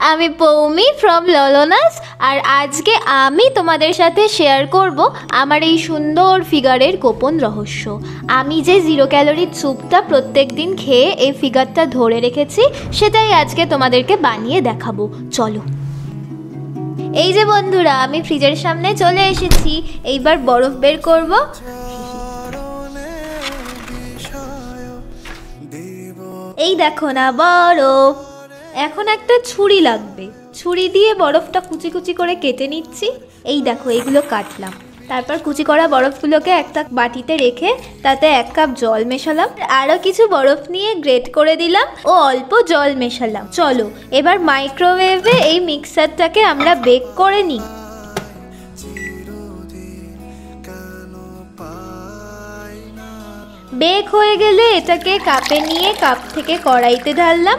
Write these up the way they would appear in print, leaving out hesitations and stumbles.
আমি পৌমি ফ্রম ললোনাজ। আর আজকে আমি তোমাদের সাথে শেয়ার করব আমার এই সুন্দর ফিগারের গোপন রহস্য। আমি যে 0 ক্যালোরির স্যুপটা প্রত্যেক দিন খেয়ে এই ফিগারটা ধরে রেখেছি, সেটাই আজকে তোমাদেরকে বানিয়ে দেখাবো। চলো। এই যে বন্ধুরা, আমি ফ্রিজের সামনে চলে এসেছি। এইবার বরফ বের করব। এই দেখো না বরফ। এখন একটা ছুরি লাগবে, ছুরি দিয়ে বরফটা কুচি কুচি করে কেটে নিচ্ছি। এই দেখো, এইগুলো কাটলাম। তারপর কুচি করা বরফগুলোকে একটা বাটিতে রেখে তাতে 1 কাপ জল মেশালাম। আরও কিছু বরফ নিয়ে গ্রেট করে দিলাম ও অল্প জল মেশালাম। চলো এবার মাইক্রোওয়েভে এই মিক্সারটাকে আমরা বেক করে নিই। বেক হয়ে গেলে এটাকে কাপে নিয়ে কাপ থেকে কড়াইতে ঢাললাম।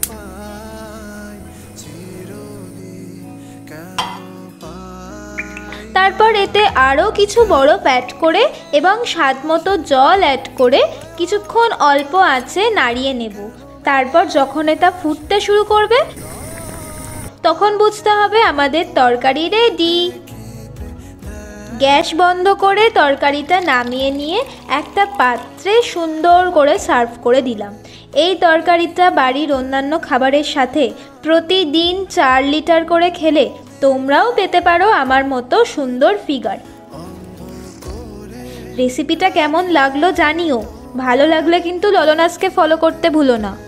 তারপর এতে আরও কিছু বরফ অ্যাড করে এবং স্বাদ মতো জল অ্যাড করে কিছুক্ষণ অল্প আঁচে নাড়িয়ে নেব। তারপর যখন এটা ফুটতে শুরু করবে তখন বুঝতে হবে আমাদের তরকারি রেডি। গ্যাস বন্ধ করে তরকারিটা নামিয়ে নিয়ে একটা পাত্রে সুন্দর করে সার্ভ করে দিলাম। এই তরকারিটা বাড়ির অন্যান্য খাবারের সাথে প্রতিদিন 4 লিটার করে খেলে তোমরাও পেতে পারো আমার মতো সুন্দর ফিগার। রেসিপিটা কেমন লাগলো জানিও। ভালো লাগলে কিন্তু ললোনাজকে ফলো করতে ভুলো না।